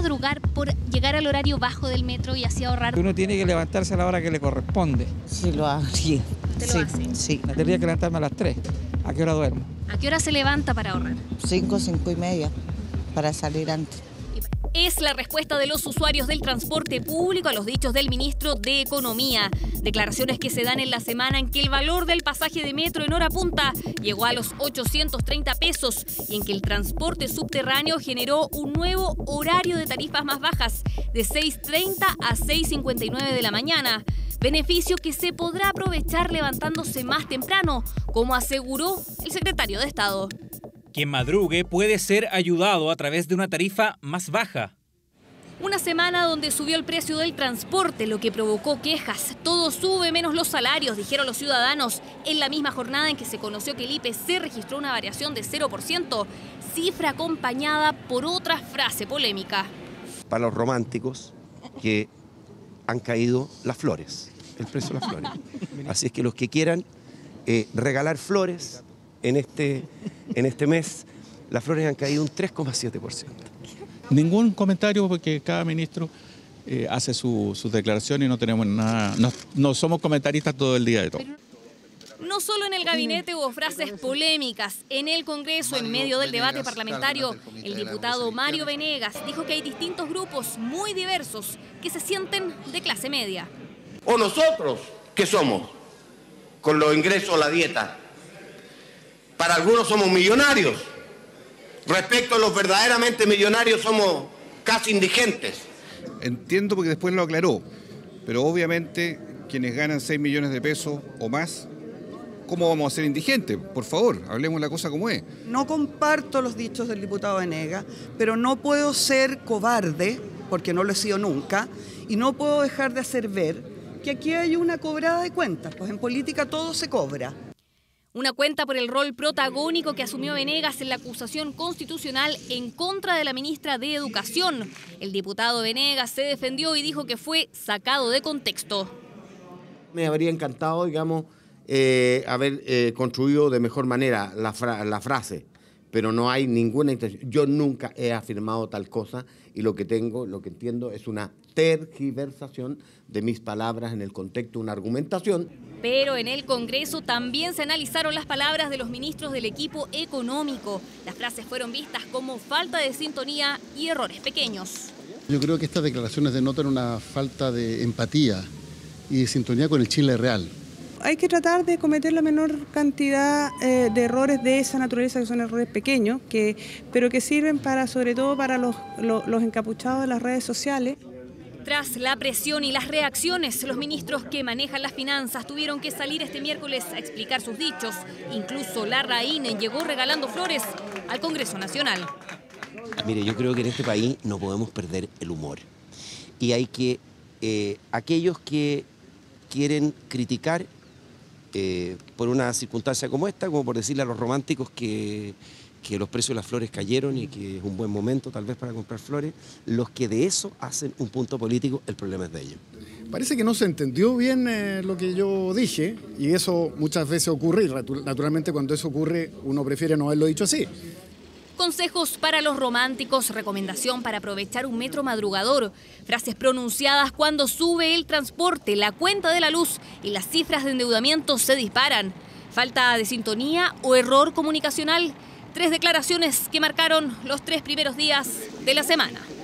madrugar por llegar al horario bajo del metro y así ahorrar? Uno tiene que levantarse a la hora que le corresponde. Sí, lo haría. ¿Usted lo hace? Sí. Tendría que levantarme a las 3. ¿A qué hora duermo? ¿A qué hora se levanta para ahorrar? 5, 5 y media, para salir antes. Es la respuesta de los usuarios del transporte público a los dichos del ministro de Economía. Declaraciones que se dan en la semana en que el valor del pasaje de metro en hora punta llegó a los 830 pesos y en que el transporte subterráneo generó un nuevo horario de tarifas más bajas, de 6:30 a 6:59 de la mañana. Beneficio que se podrá aprovechar levantándose más temprano, como aseguró el secretario de Estado. Quien madrugue puede ser ayudado a través de una tarifa más baja. Una semana donde subió el precio del transporte, lo que provocó quejas. Todo sube menos los salarios, dijeron los ciudadanos. En la misma jornada en que se conoció que el IPC registró una variación de 0%, cifra acompañada por otra frase polémica. Para los románticos que han caído las flores, el precio de las flores. Así es que los que quieran regalar flores en este mes, las flores han caído un 3,7%. Ningún comentario porque cada ministro hace sus declaraciones y no tenemos nada, no somos comentaristas todo el día de todo. No solo en el gabinete hubo frases polémicas. En el Congreso, en medio del debate parlamentario, el diputado Mario Venegas dijo que hay distintos grupos muy diversos que se sienten de clase media. ¿O nosotros qué somos? Con los ingresos, la dieta. Para algunos somos millonarios. Respecto a los verdaderamente millonarios somos casi indigentes. Entiendo porque después lo aclaró, pero obviamente quienes ganan 6 millones de pesos o más, ¿cómo vamos a ser indigentes? Por favor, hablemos la cosa como es. No comparto los dichos del diputado Venegas, pero no puedo ser cobarde, porque no lo he sido nunca, y no puedo dejar de hacer ver que aquí hay una cobrada de cuentas, pues en política todo se cobra. Una cuenta por el rol protagónico que asumió Venegas en la acusación constitucional en contra de la ministra de Educación. El diputado Venegas se defendió y dijo que fue sacado de contexto. Me habría encantado, digamos, haber construido de mejor manera la frase, pero no hay ninguna intención. Yo nunca he afirmado tal cosa y lo que entiendo es una tergiversación de mis palabras en el contexto de una argumentación. Pero en el Congreso también se analizaron las palabras de los ministros del equipo económico. Las frases fueron vistas como falta de sintonía y errores pequeños. Yo creo que estas declaraciones denotan una falta de empatía y de sintonía con el Chile real. Hay que tratar de cometer la menor cantidad de errores de esa naturaleza, que son errores pequeños, pero que sirven sobre todo para los encapuchados de las redes sociales. Tras la presión y las reacciones, los ministros que manejan las finanzas tuvieron que salir este miércoles a explicar sus dichos. Incluso Larraín llegó regalando flores al Congreso Nacional. Mire, yo creo que en este país no podemos perder el humor. Y hay que, aquellos que quieren criticar por una circunstancia como esta, como por decirle a los románticos que los precios de las flores cayeron y que es un buen momento tal vez para comprar flores, los que de eso hacen un punto político, el problema es de ellos. Parece que no se entendió bien lo que yo dije y eso muchas veces ocurre y naturalmente cuando eso ocurre uno prefiere no haberlo dicho así. Consejos para los románticos, recomendación para aprovechar un metro madrugador, frases pronunciadas cuando sube el transporte, la cuenta de la luz y las cifras de endeudamiento se disparan. Falta de sintonía o error comunicacional. 3 declaraciones que marcaron los 3 primeros días de la semana.